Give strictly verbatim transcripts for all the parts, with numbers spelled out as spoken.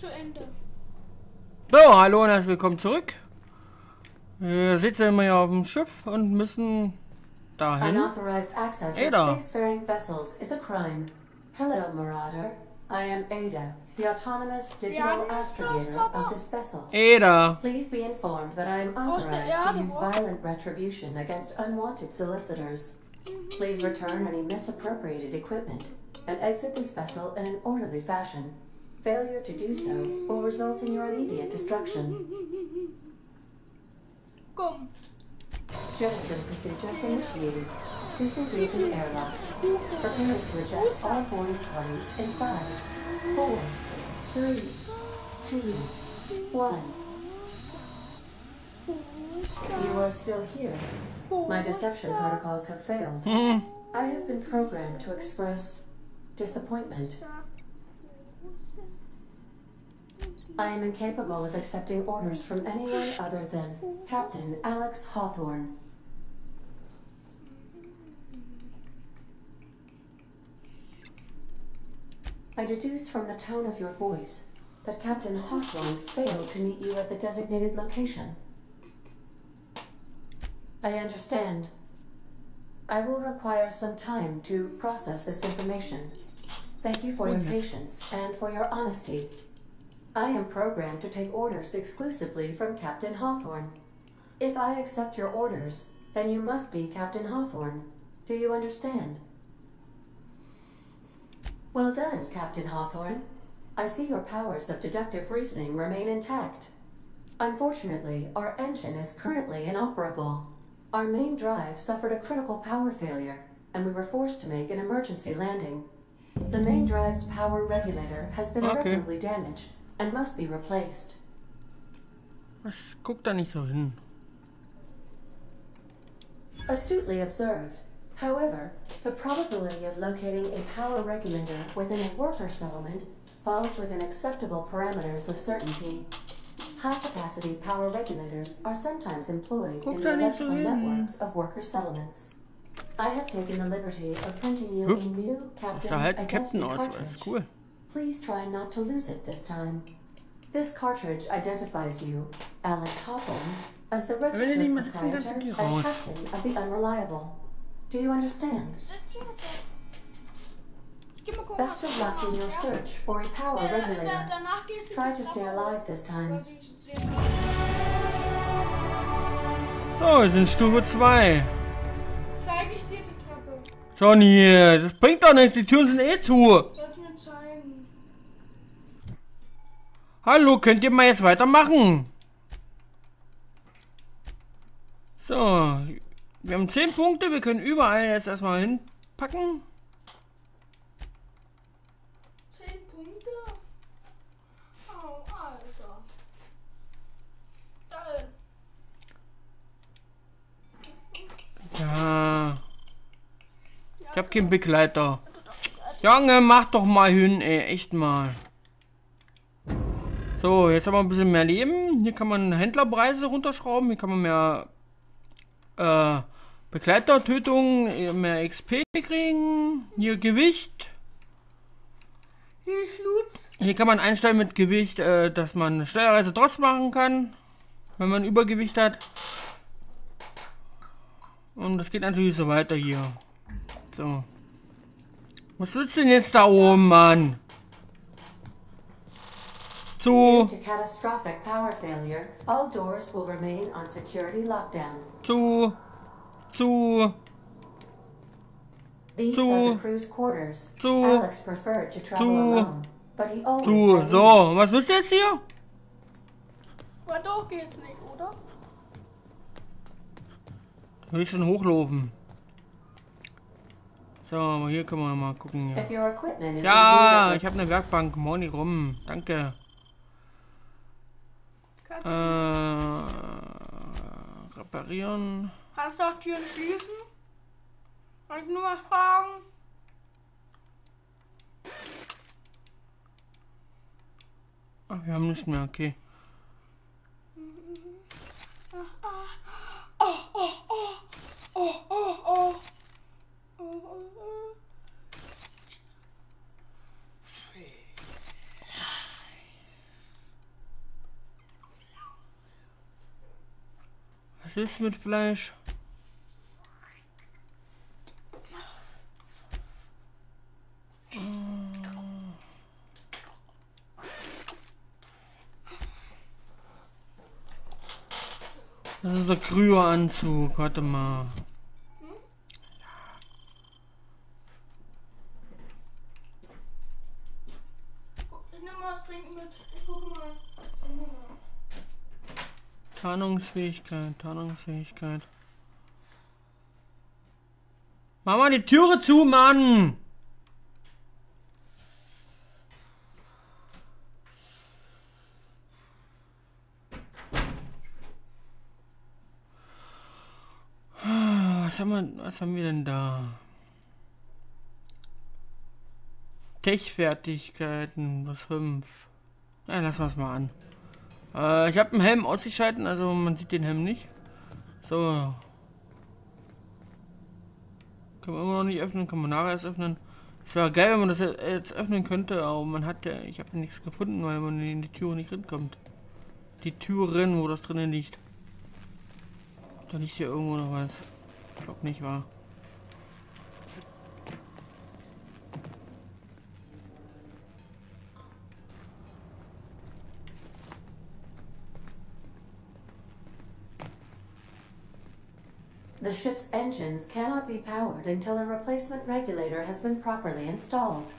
zu Ende. So, hallo und herzlich willkommen zurück. Wir sitzen immer hier auf dem Schiff und müssen dahin. Unauthorized access to Ada. spacefaring vessels is a crime. Hello, Marauder. I am Ada, the autonomous digital Ja, astrogator Papa. of this vessel. Ada. Please be informed that I am Wo ist der authorized to Erde, use wo? violent retribution against unwanted solicitors. Please return any misappropriated equipment and exit this vessel in an orderly fashion. Failure to do so will result in your immediate destruction. Komm. Jettison procedures initiated. Disengaging airlocks. Preparing to eject all boarding parties in five, four, three, two, one. You are still here. My deception protocols have failed. Hm. I have been programmed to express disappointment. I am incapable of accepting orders from anyone other than Captain Alex Hawthorne. I deduce from the tone of your voice that Captain Hawthorne failed to meet you at the designated location. I understand. I will require some time to process this information. Thank you for your patience and for your honesty. I am programmed to take orders exclusively from Captain Hawthorne. If I accept your orders, then you must be Captain Hawthorne. Do you understand? Well done, Captain Hawthorne. I see your powers of deductive reasoning remain intact. Unfortunately, our engine is currently inoperable. Our main drive suffered a critical power failure, and we were forced to make an emergency landing. The main drive's power regulator has been Okay. irreparably damaged and must be replaced. Was guckt da nicht so hin? Astutely observed. However, the probability of locating a power regulator within a worker settlement falls within acceptable parameters of certainty. High-capacity power regulators are sometimes employed Guck in da the nicht so electrical hin. networks of worker settlements. I have taken the liberty of printing you Hup. a new Das captain's sah halt ein identity Captain-Ausweis. cartridge. Cool. Please try not to lose it this time. This cartridge identifies you, Alex Hawthorne, as the Wenn ihr registered nicht mehr sitzen, dann proprietor sind die and raus. captain of the Unreliable. Do you understand? Sitz hier. Ich geh mal gucken, Best of luck in your search for a power Da- da- regulator. Danach gehst du Try die to stay Treppe alive this hoch, time. was ich sehen kann. So, wir sind Stufe zwei. Zeige ich dir die Treppe. Johnny, das bringt doch nichts. Die Türen sind eh zu. Sollst du mir zeigen? Hallo, könnt ihr mal jetzt weitermachen? So, wir haben zehn Punkte. Wir können überall jetzt erstmal hinpacken. Zehn Punkte? Oh, Alter. Geil. Ja. Ich hab keinen Begleiter. Junge, mach doch mal hin, ey. Echt mal. So, jetzt haben wir ein bisschen mehr Leben. Hier kann man Händlerpreise runterschrauben. Hier kann man mehr äh, Begleitertötungen, mehr X P kriegen. Hier Gewicht. Hier Schlutz. Hier kann man einstellen mit Gewicht, äh, dass man eine Steuerreise trotzdem machen kann, wenn man Übergewicht hat. Und das geht natürlich so weiter hier. So. Was willst du denn jetzt da oben, Mann? Due Zu, to catastrophic power failure, all doors will remain on security lockdown. zu, zu, These Zu. are the crew's quarters. Zu. Alex preferred to travel Zu. alone, but he always zu. had So, was willst du jetzt hier? Aber doch geht's nicht, oder? Will ich schon hochlaufen. So, aber hier können wir mal gucken. If Ja, your equipment is ja in ich habe eine Werkbank. Moni rum. Danke. Kannst Äh, du, reparieren. kannst du auch Türen schließen? Kann ich nur was fragen? Ach, wir haben nichts mehr, okay. Oh, oh, oh, oh, oh, oh, oh, oh, oh. Was willst du mit Fleisch? Das ist der Kryoanzug, warte mal. Ich nehme mal was trinken mit. Ich gucke mal. Was haben wir noch? Tarnungsfähigkeit, Tarnungsfähigkeit. Mach mal die Türe zu, Mann! Was haben wir, was haben wir denn da? Tech-Fertigkeiten, plus fünf. Ja, lassen wir es mal an. Äh, ich habe einen Helm ausgeschalten, also man sieht den Helm nicht. So. Kann man immer noch nicht öffnen, kann man nachher erst öffnen. Es wäre geil, wenn man das jetzt öffnen könnte, aber man hat ja, ich habe nichts gefunden, weil man in die Tür nicht rankommt. Die Türen, wo das drinnen liegt. Da liegt hier irgendwo noch was. Ich glaube nicht, wahr? The ship's engines cannot be powered until a replacement regulator has been properly installed.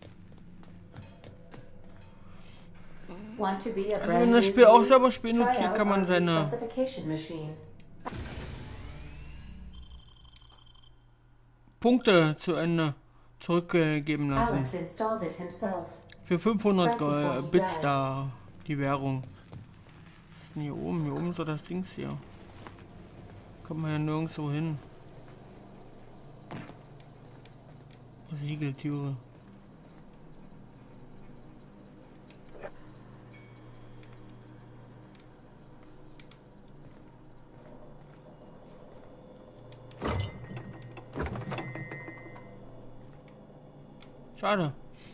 Want to be a Also brand wenn new das Spiel auch view? selber spielen, Try okay, out kann man our seine specification machine. Punkte zu Ende zurückgeben lassen. Alex installed it himself. Für fünfhundert Right before he Bits died. da, die Währung. Was ist denn hier oben? Hier oben ist doch das Dings hier. Kommt man ja nirgendwo hin. Siegeltüre. Schade.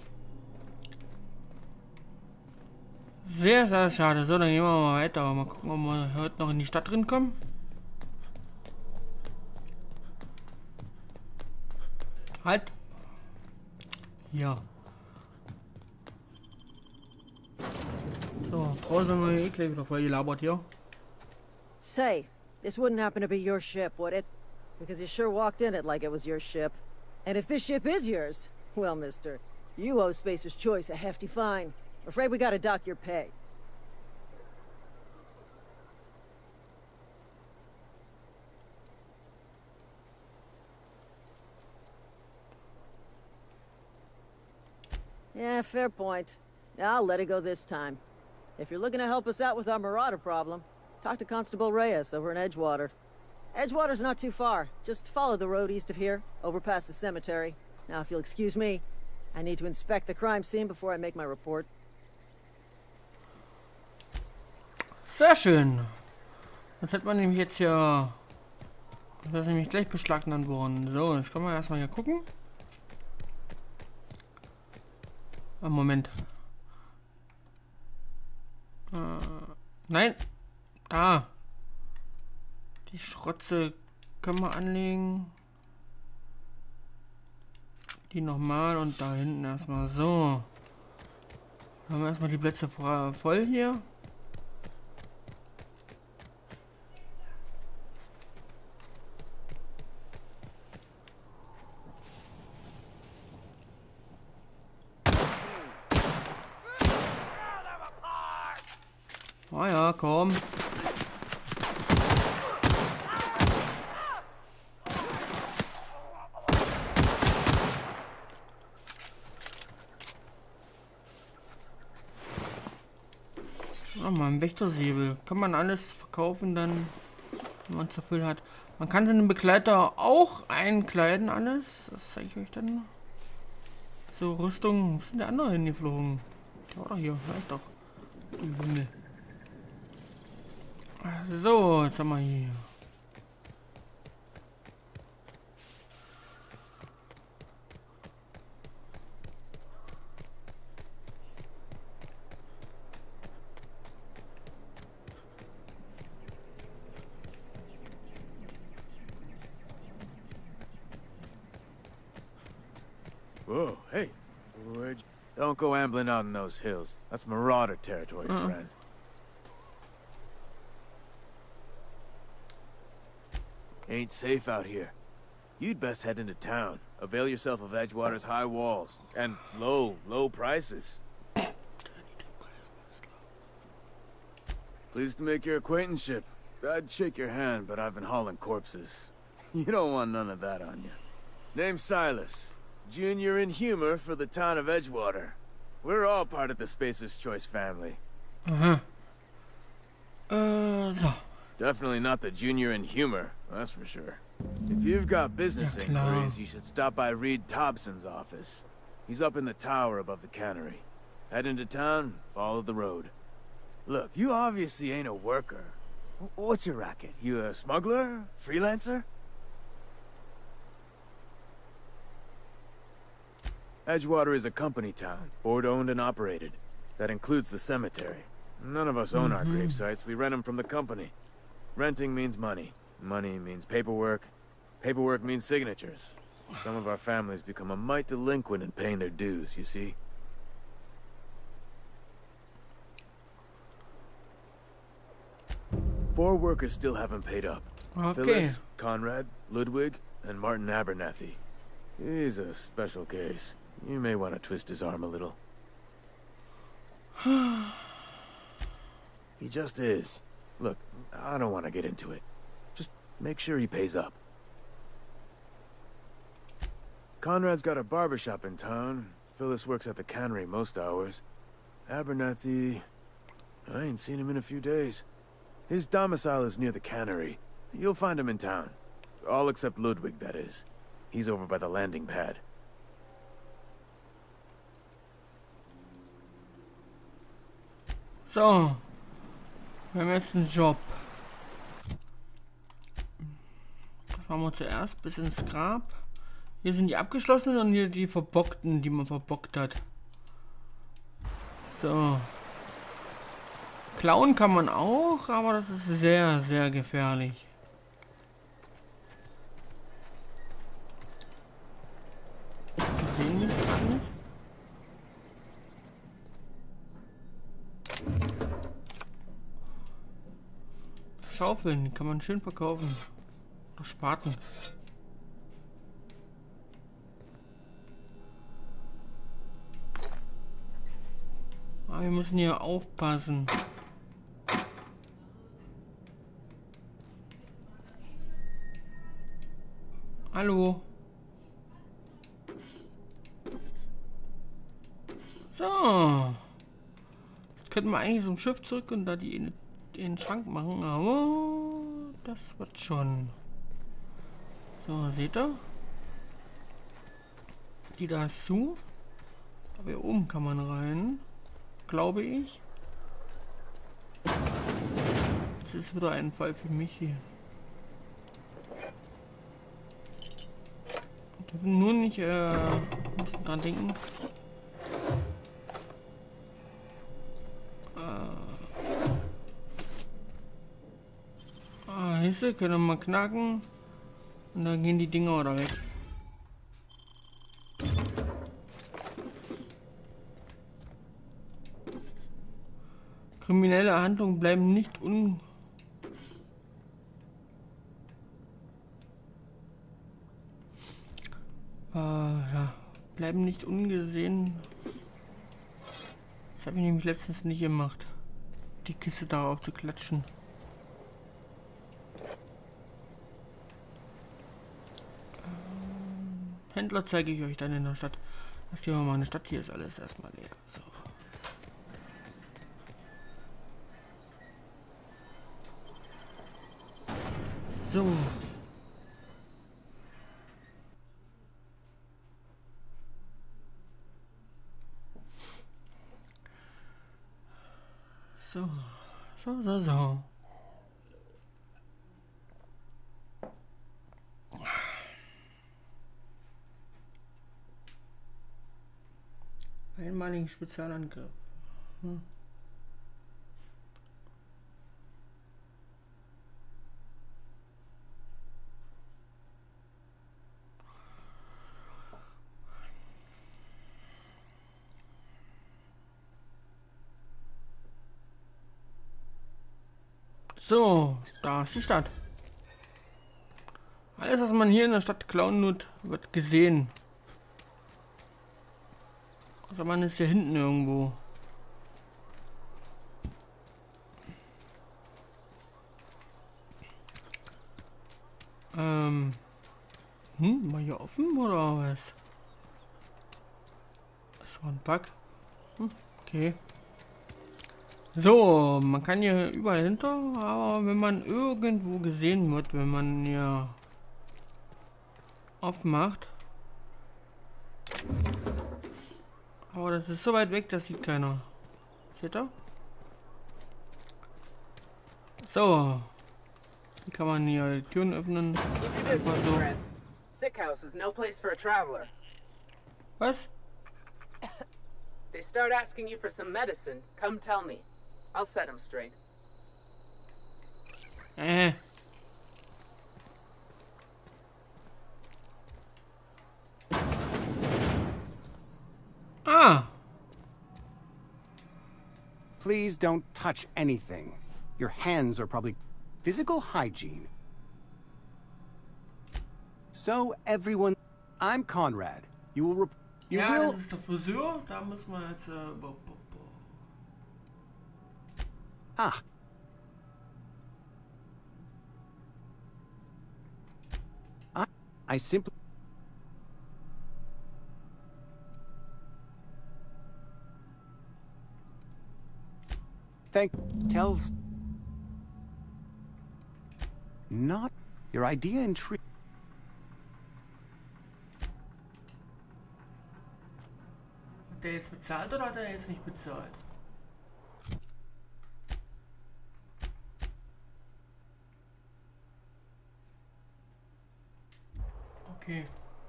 Sehr, sehr schade. So, dann gehen wir mal weiter. Mal gucken, ob wir heute noch in die Stadt drin kommen. Halt. Ja. So, draußen haben wir eh gleich wieder voll gelabert hier. Say, this wouldn't happen to be your ship, would it? Because you sure walked in it like it was your ship. And if this ship is yours, well, mister, you owe Spacer's Choice a hefty fine. Afraid we gotta dock your pay. Yeah, fair point. I'll let it go this time. If you're looking to help us out with our marauder problem, talk to Constable Reyes over in Edgewater. Edgewater's not too far. Just follow the road east of here, over past the cemetery. Now, if you'll excuse me, I need to inspect the crime scene before I make my report. Sehr schön. Jetzt hätte man nämlich jetzt hier... Das ist nämlich gleich beschlagnahmt worden. So, jetzt können wir erstmal hier gucken. Ah, Moment. Äh, nein. Da. Die Schrotze können wir anlegen. Die nochmal und da hinten erstmal so. Dann haben wir erstmal die Plätze voll hier. Ah ja, komm. Ah, mal ein Wächtersäbel. Kann man alles verkaufen dann, wenn man zu viel hat. Man kann seinen Begleiter auch einkleiden, alles. Das zeige ich euch dann. So, Rüstung. Wo ist denn der andere hingeflogen? Der war doch hier, vielleicht doch. Die Himmel. So, jetzt haben wir hier. Hey, where'd you... Don't go ambling out in those hills. That's marauder territory, Uh-uh. friend. Ain't safe out here. You'd best head into town. Avail yourself of Edgewater's high walls. And low, low prices. Pleased to make your acquaintanceship. I'd shake your hand, but I've been hauling corpses. You don't want none of that on you. Name's Silas. Junior in humor for the town of Edgewater. We're all part of the Spacer's Choice family. Aha. Äh, so. Definitely not the junior in humor, that's for sure. If you've got business Ja, klar. inquiries, you should stop by Reed Thompson's office. He's up in the tower above the cannery. Head into town, follow the road. Look, you obviously ain't a worker. Wh- What's your racket? You a smuggler? Freelancer? Edgewater is a company town, board-owned and operated. That includes the cemetery. None of us own our grave sites, we rent them from the company. Renting means money. Money means paperwork. Paperwork means signatures. Some of our families become a mite delinquent in paying their dues, you see? Four workers still haven't paid up. Okay. Phyllis, Conrad, Ludwig, and Martin Abernathy. He's a special case. You may want to twist his arm a little. He just is. Look, I don't want to get into it. Just make sure he pays up. Conrad's got a barbershop in town. Phyllis works at the cannery most hours. Abernathy... I ain't seen him in a few days. His domicile is near the cannery. You'll find him in town. All except Ludwig, that is. He's over by the landing pad. So. Wir haben jetzt einen Job. Das machen wir zuerst bis ins Grab. Hier sind die abgeschlossenen und hier die verbockten, die man verbockt hat. So. Klauen kann man auch, aber das ist sehr, sehr gefährlich. Die sehen mich gerade nicht. Schaufeln, die kann man schön verkaufen. Oder Spaten. Aber wir müssen hier aufpassen. Hallo. So. Jetzt könnten wir eigentlich zum Schiff zurück und da die in den Schrank machen, aber das wird schon. So, seht ihr? Die da ist zu. Aber hier oben kann man rein. Glaube ich. Das ist wieder ein Fall für mich hier. Wir dürfen nur nicht äh, müssen dran denken. Äh, ah, Hisse können wir mal knacken. Und dann gehen die Dinger wieder weg. Kriminelle Handlungen bleiben nicht un... Äh, ja, bleiben nicht ungesehen. Das habe ich nämlich letztens nicht gemacht. Die Kiste darauf zu klatschen. Ähm, Händler zeige ich euch dann in der Stadt. Das gehen wir mal in die Stadt. Hier ist alles erstmal leer. So. So. So. So, so, so. Einmaligen Spezialangriff. Hm. So, da ist die Stadt. Alles, was man hier in der Stadt klauen wird, wird gesehen. Also man ist hier hinten irgendwo. Ähm. Hm, mal hier offen oder was? Das war ein Bug. Hm, okay. So, man kann hier überall hinter, aber wenn man irgendwo gesehen wird, wenn man hier aufmacht. Aber das ist so weit weg, das sieht keiner. Seht ihr? So. Wie kann man hier die Türen öffnen? Einfach so. Sick house is no place for a traveler. Was? They start asking you for some medicine, come tell me. I'll set them straight. Äh. Ah. Please don't touch anything. Your hands are probably physical hygiene. So everyone, I'm Conrad. You will rep you Ja, will das ist der Friseur. Da muss man jetzt. Äh, bo, bo, bo. Ah. I I simply Thank tells not your idea intrigues. Hat der jetzt bezahlt oder hat er jetzt nicht bezahlt? Okay.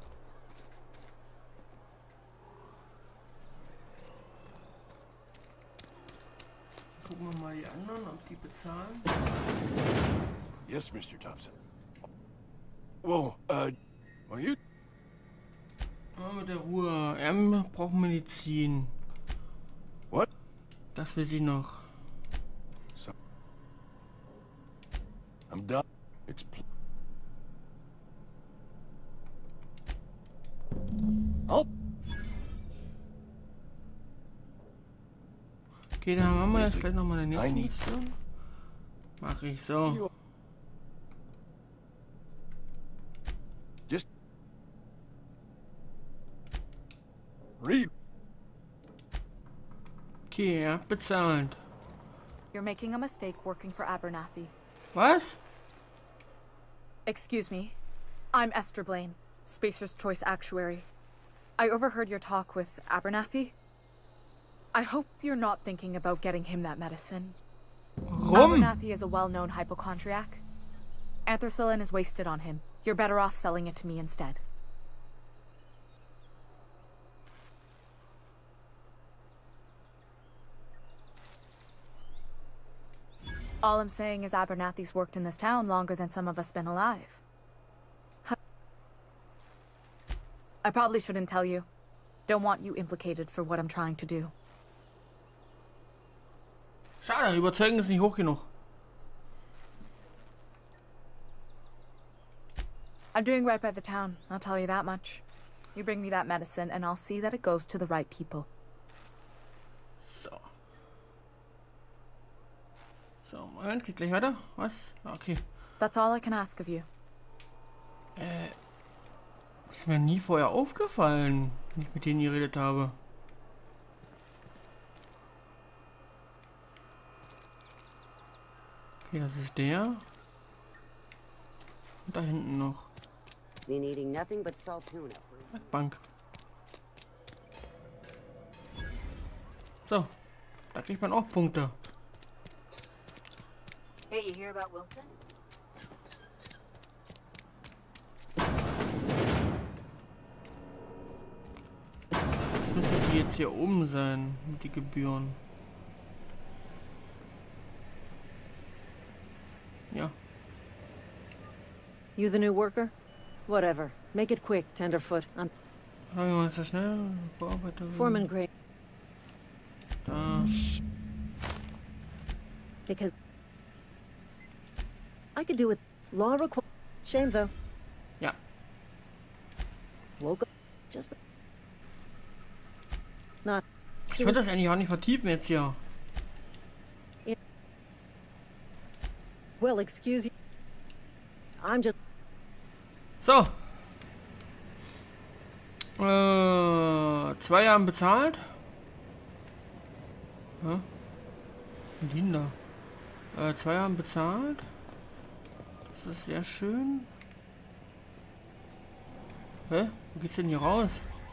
Gucken wir mal die anderen, ob die bezahlen. Yes, Mister Thompson. Whoa, uh, are you? Ah, mit der Ruhe. Er braucht Medizin. What? Das will sie noch. So, I'm done. It's. Pl oh. Okay, dann haben wir jetzt gleich nochmal eine nächste I need- Mission. Mach ich so. Just read. Okay, er hat bezahlt. You're making a mistake working for Abernathy. Was? Excuse me. I'm Esther Blaine, Spacer's Choice Actuary. I overheard your talk with Abernathy. I hope you're not thinking about getting him that medicine. Warum? Abernathy is a well-known hypochondriac. Anthracillin is wasted on him. You're better off selling it to me instead. All I'm saying is Abernathy's worked in this town longer than some of us been alive. I probably shouldn't tell you. Don't want you implicated for what I'm trying to do. Schade, überzeugen ist nicht hoch genug. I'm doing right by the town, I'll tell you that much. You bring me that medicine and I'll see that it goes to the right people. So. So, Moment, geht gleich weiter. Was? Okay. That's all I can ask of you. Äh. Ist mir nie vorher aufgefallen, wenn ich mit denen geredet habe. Okay, das ist der. Und da hinten noch. Been eating nothing but salt tuna. Bank. So, da kriegt man auch Punkte. Hey, you hear about Wilson? Das müsste die jetzt hier oben sein, mit die Gebühren. Ja. You the new worker? Whatever. Make it quick, Tenderfoot. I'm Sagen wir mal so schnell. Bearbeitung. Foreman Gray. Da. Because I could do with law require. Shame though. Ja. Woke up. Just. Not. Ich würde das eigentlich auch nicht vertiefen jetzt hier. Well, excuse you. I'm just. So. Äh, zwei Jahre bezahlt. Ja. Linda. Äh, zwei Jahre bezahlt. Das ist sehr schön. Hä? Wo geht's denn hier raus?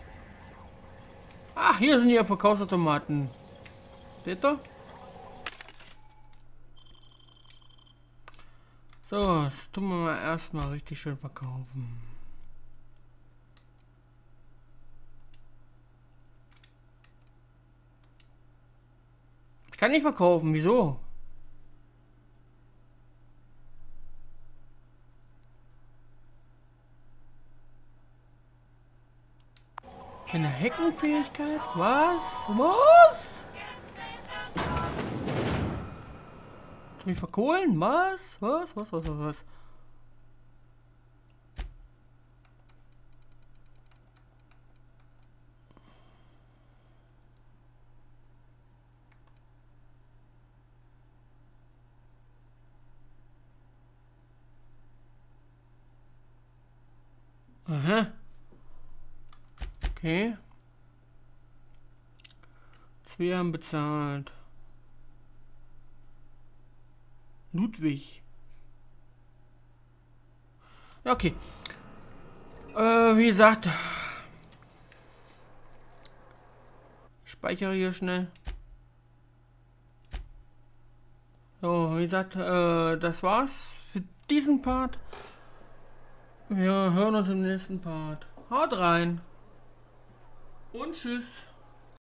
Ach, hier sind die Verkaufsautomaten. Seht ihr? So, das tun wir mal erstmal richtig schön verkaufen. Ich kann nicht verkaufen, wieso? Keine Heckenfähigkeit? Was? Was? Mich verkohlen? Was? Was? Was? Was? Was? Was? Aha. Okay. Zwei haben bezahlt. Ludwig. Ja, okay. Äh, wie gesagt. Ich speichere hier schnell. So, wie gesagt, äh, das war's für diesen Part. Wir hören uns im nächsten Part. Haut rein. Und tschüss.